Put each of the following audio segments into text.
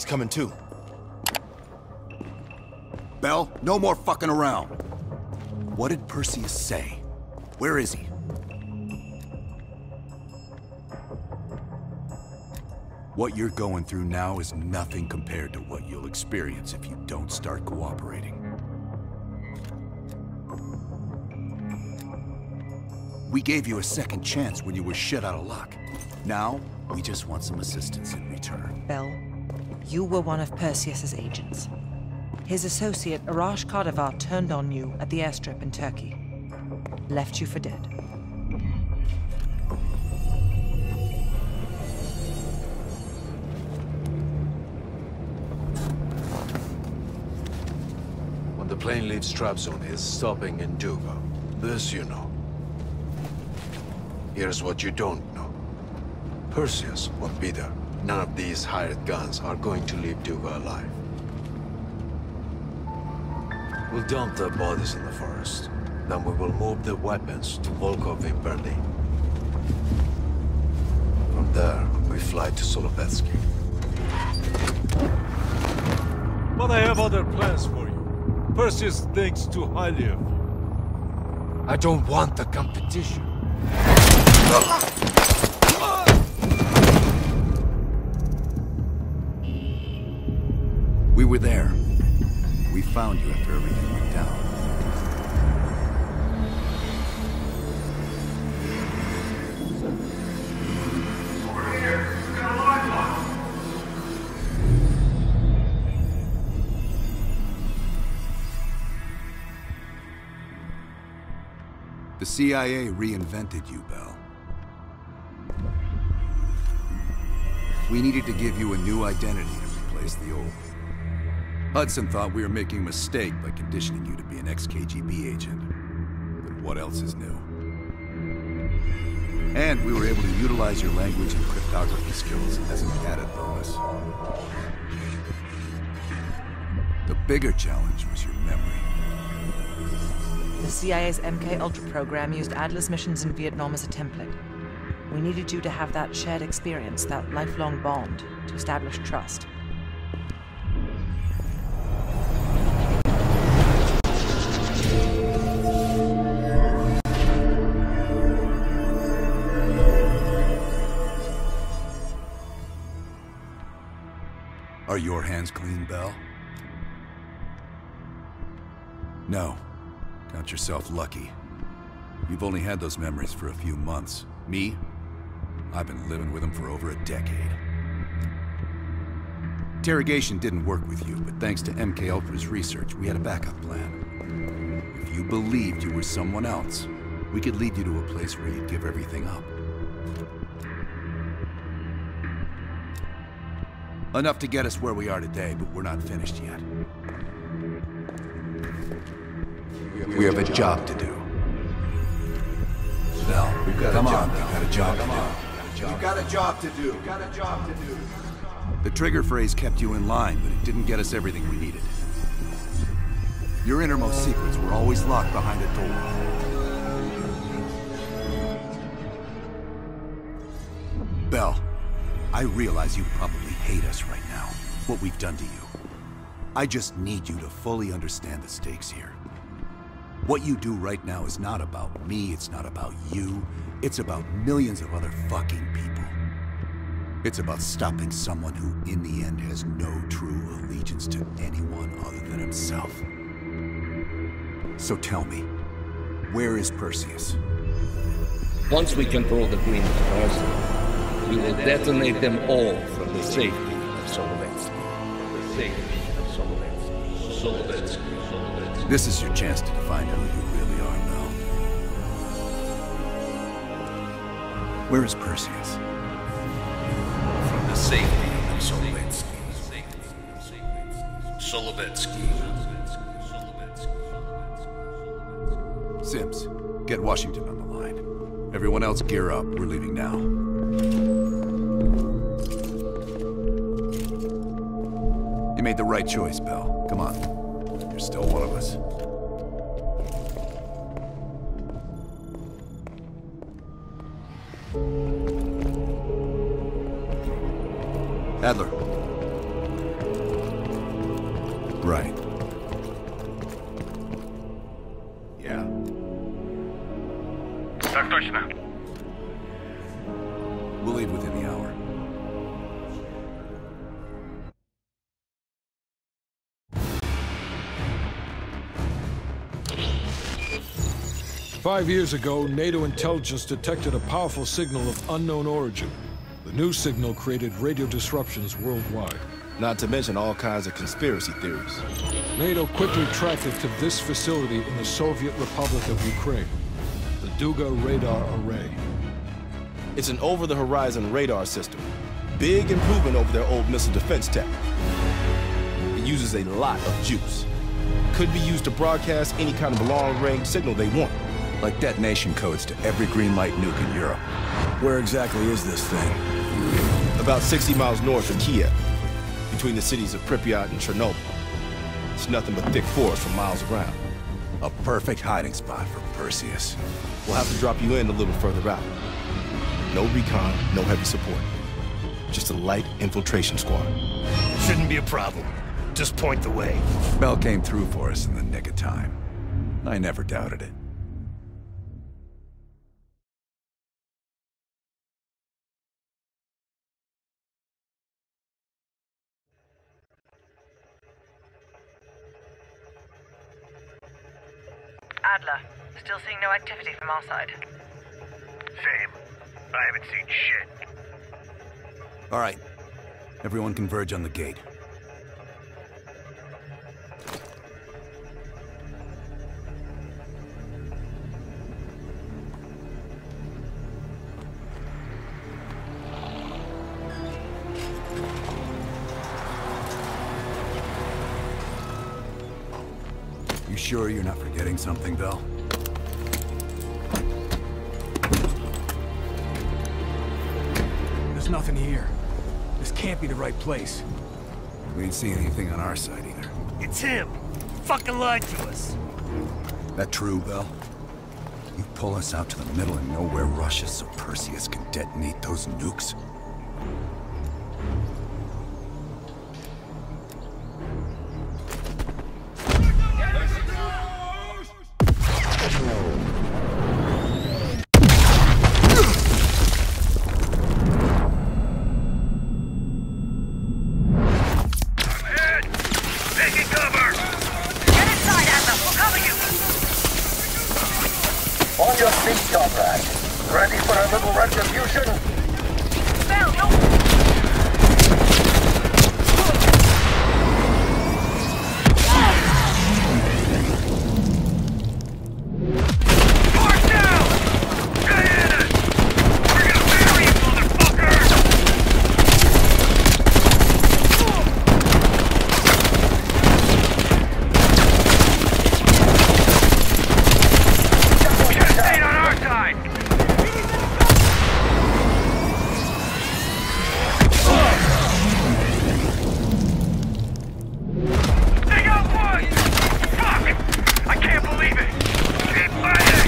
He's coming too. Bell, no more fucking around. What did Perseus say? Where is he? What you're going through now is nothing compared to what you'll experience if you don't start cooperating. We gave you a second chance when you were shit out of luck. Now, we just want some assistance in return. Bell, you were one of Perseus's agents. His associate, Arash Kadivar, turned on you at the airstrip in Turkey. Left you for dead. When the plane leaves trap zone, it's stopping in Cuba. This you know. Here's what you don't know. Perseus won't be there. None of these hired guns are going to leave Cuba alive. We'll dump their bodies in the forest. Then we will move the weapons to Volkov in Berlin. From there, we fly to Solovetsky. But I have other plans for you. Perseus thinks too highly of you. I don't want the competition. We were there. We found you after everything went down. Over here! We've got a line lock! The CIA reinvented you, Bell. We needed to give you a new identity to replace the old. Hudson thought we were making a mistake by conditioning you to be an ex-KGB agent. But what else is new? And we were able to utilize your language and cryptography skills as an added bonus. The bigger challenge was your memory. The CIA's MK-Ultra program used Adler's missions in Vietnam as a template. We needed you to have that shared experience, that lifelong bond, to establish trust. Are your hands clean, Bell? No. Count yourself lucky. You've only had those memories for a few months. Me? I've been living with them for over a decade. Interrogation didn't work with you, but thanks to MK-Ultra's research, we had a backup plan. If you believed you were someone else, we could lead you to a place where you'd give everything up. Enough to get us where we are today, but we're not finished yet. We have a job to do. Bell, come on, we've got a job to do. We've got a job to do. We've got a job to do. The trigger phrase kept you in line, but it didn't get us everything we needed. Your innermost secrets were always locked behind a door. Bell, I realize you probably hate us right now, what we've done to you. I just need you to fully understand the stakes here. What you do right now is not about me, it's not about you, it's about millions of other fucking people. It's about stopping someone who, in the end, has no true allegiance to anyone other than himself. So tell me, where is Perseus? Once we control the Greenlight arsenal, we will detonate them all from the safety of Solovetsky. The safety of Solovetsky. Solovetsky. This is your chance to find out who you really are, Bell. Where is Perseus? From the safety of Solovetsky. Solovetsky. Sims, get Washington on the line. Everyone else gear up. We're leaving now. You made the right choice, Bell. Come on. You're still one of us. Adler. Right. Yeah. Так точно. We'll leave within the hour. Five years ago, NATO intelligence detected a powerful signal of unknown origin. The new signal created radio disruptions worldwide. Not to mention all kinds of conspiracy theories. NATO quickly tracked it to this facility in the Soviet Republic of Ukraine, the Duga Radar Array. It's an over-the-horizon radar system. Big improvement over their old missile defense tech. It uses a lot of juice. Could be used to broadcast any kind of long-range signal they want. Like detonation codes to every Greenlight nuke in Europe. Where exactly is this thing? About 60 miles north of Kiev, between the cities of Pripyat and Chernobyl. It's nothing but thick forest for miles around. A perfect hiding spot for Perseus. We'll have to drop you in a little further out. No recon, no heavy support. Just a light infiltration squad. Shouldn't be a problem. Just point the way. Bell came through for us in the nick of time. I never doubted it. Adler, still seeing no activity from our side. Same. I haven't seen shit. All right. Everyone converge on the gate. You sure you're not forgetting something, Bell? There's nothing here. This can't be the right place. We ain't seen anything on our side either. It's him! Fucking lied to us! That true, Bell? You pull us out to the middle of nowhere Russia so Perseus can detonate those nukes? On your feet, comrade. Ready for a little retribution? Bell, March down! Stay in it! We're gonna bury you, motherfucker! We should have stayed on our side! They got one! Fuck! I can't believe it! Keep fighting!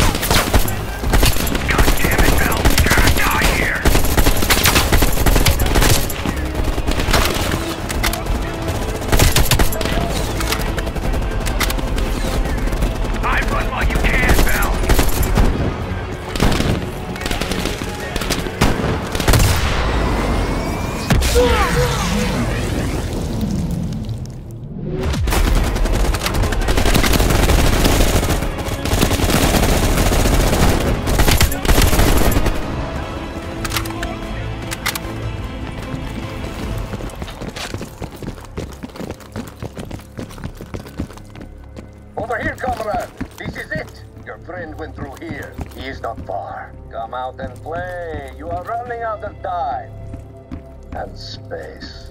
God damn it, Bell! You're gonna die here! I run while you can, Bell! Over here, comrade. This is it. Your friend went through here. He is not far. Come out and play. You are running out of time. And space.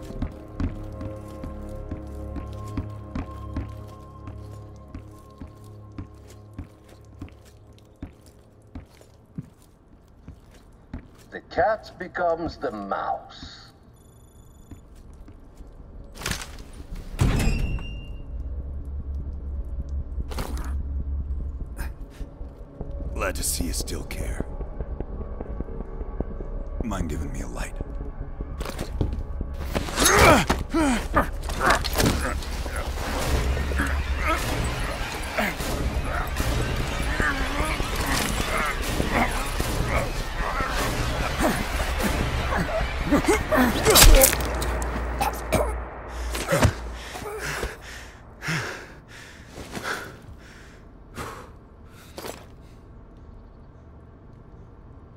The cat becomes the mouse. Glad to see you still care. Mind giving me a light?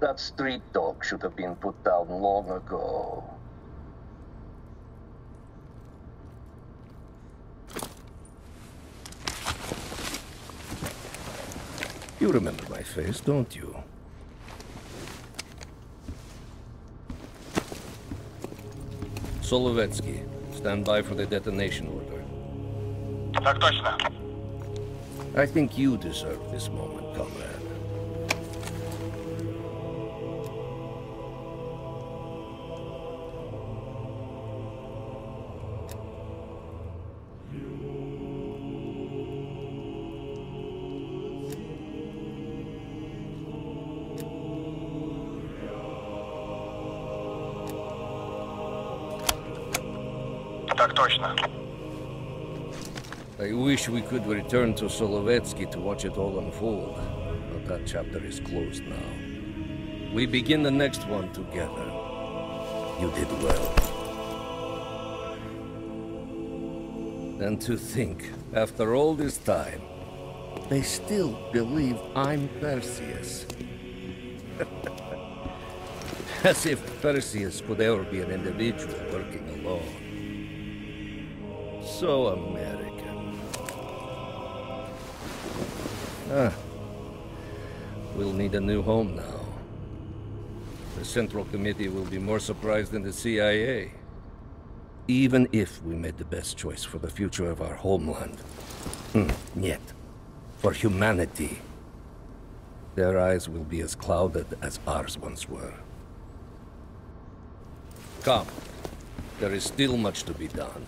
That street dog should have been put down long ago. You remember my face, don't you? Solovetsky, stand by for the detonation order. Так точно. I think you deserve this moment, comrade. Так точно. I wish we could return to Solovetsky to watch it all unfold, but that chapter is closed now. We begin the next one together. You did well. And to think, after all this time, they still believe I'm Perseus. As if Perseus could ever be an individual working alone. So American. We'll need a new home now. The Central Committee will be more surprised than the CIA. Even if we made the best choice for the future of our homeland. Yet, for humanity, their eyes will be as clouded as ours once were. Come, there is still much to be done.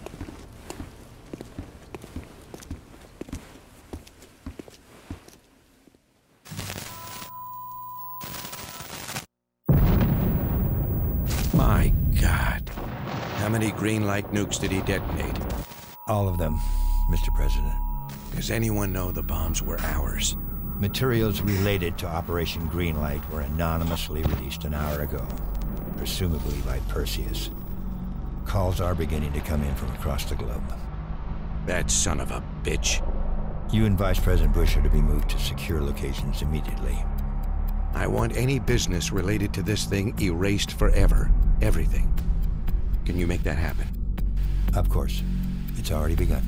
My God. How many Greenlight nukes did he detonate? All of them, Mr. President. Does anyone know the bombs were ours? Materials related to Operation Greenlight were anonymously released an hour ago, presumably by Perseus. Calls are beginning to come in from across the globe. That son of a bitch. You and Vice President Bush are to be moved to secure locations immediately. I want any business related to this thing erased forever. Everything. Can you make that happen? Of course. It's already begun.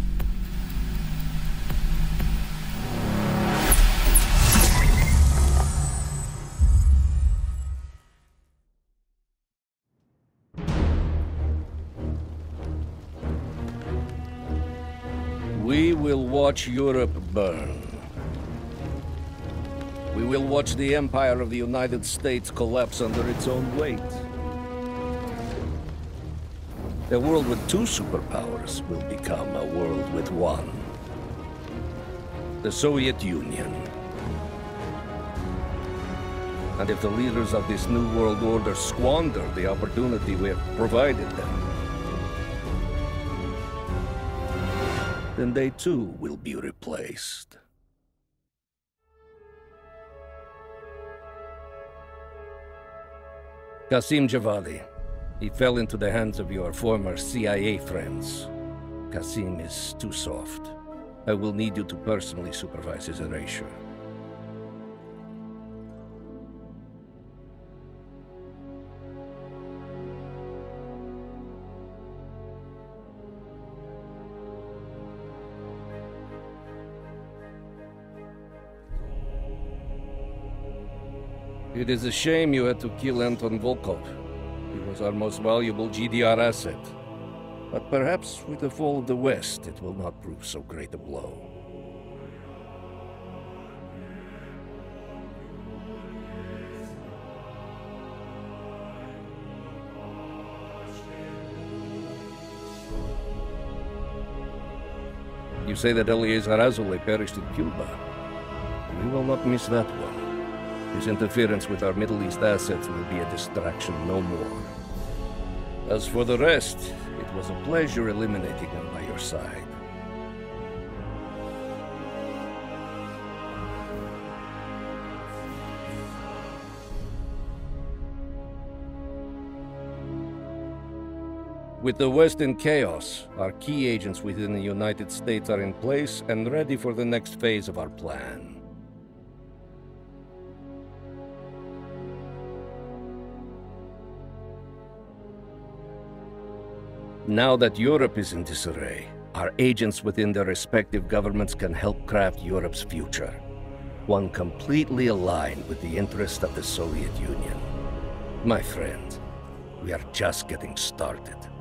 We will watch Europe burn. We will watch the empire of the United States collapse under its own weight. A world with two superpowers will become a world with one. The Soviet Union. And if the leaders of this new world order squander the opportunity we have provided them, then they too will be replaced. Qasim Javadi. He fell into the hands of your former CIA friends. Qasim is too soft. I will need you to personally supervise his erasure. It is a shame you had to kill Anton Volkov. He was our most valuable GDR asset. But perhaps with the fall of the West, it will not prove so great a blow. You say that Eleazar Azoulay perished in Cuba. We will not miss that one. His interference with our Middle East assets will be a distraction no more. As for the rest, it was a pleasure eliminating them by your side. With the West in chaos, our key agents within the United States are in place and ready for the next phase of our plan. Now that Europe is in disarray, our agents within their respective governments can help craft Europe's future. One completely aligned with the interests of the Soviet Union. My friend, we are just getting started.